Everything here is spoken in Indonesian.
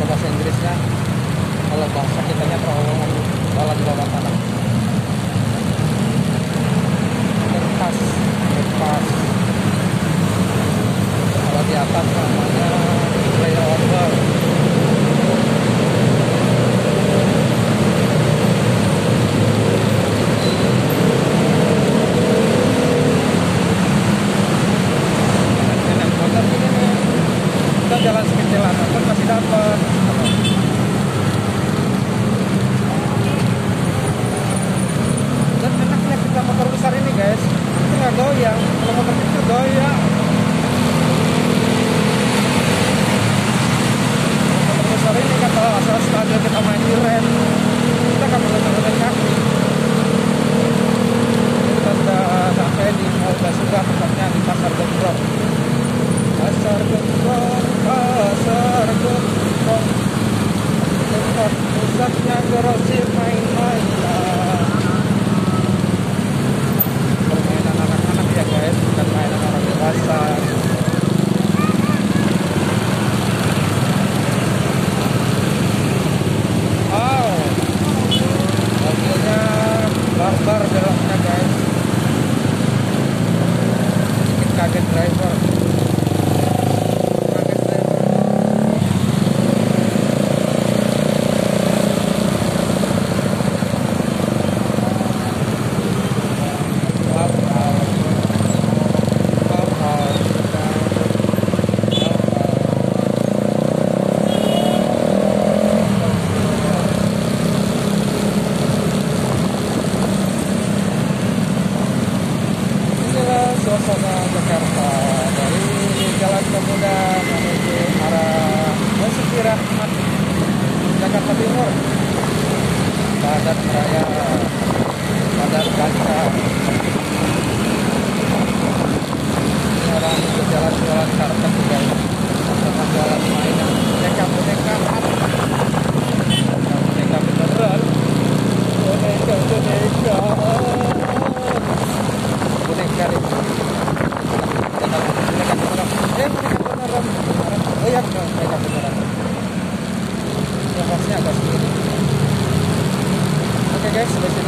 bahasa Inggrisnya. Kalau bahasa kitanya terowongan jalan bawah tanah. Underpass. Kalau di atas namanya flyover. Kita jalan sekecilan pun masih dapat. Dan enaknya kita motor besar ini guys, itu nggak goyang. Kalau motor kecil goyang. Motor besar ini kan kalau asal stabil kita main di rem, kita akan menurunkan kaki. Kita sudah sampai di Mall sudah tempatnya di Pasar Gembrong. Pasar Gembrong, tempat pusatnya grosir main-mainan. Permainan anak-anak ya guys, bukan mainan orang dewasa. Wow, mobilnya barbar beloknya guys. Bikin kaget driver. Suasana Jakarta dari Jalan Pemuda menuju arah Basuki Rahmat, Jakarta Timur. Padat raya, padat lancar. Ini orang itu jalan-jalan karpet juga, sama jalan mainan boneka beneran, boneka oh ya mereka beneran yang boxnya agak segini. Oke guys, sampai sini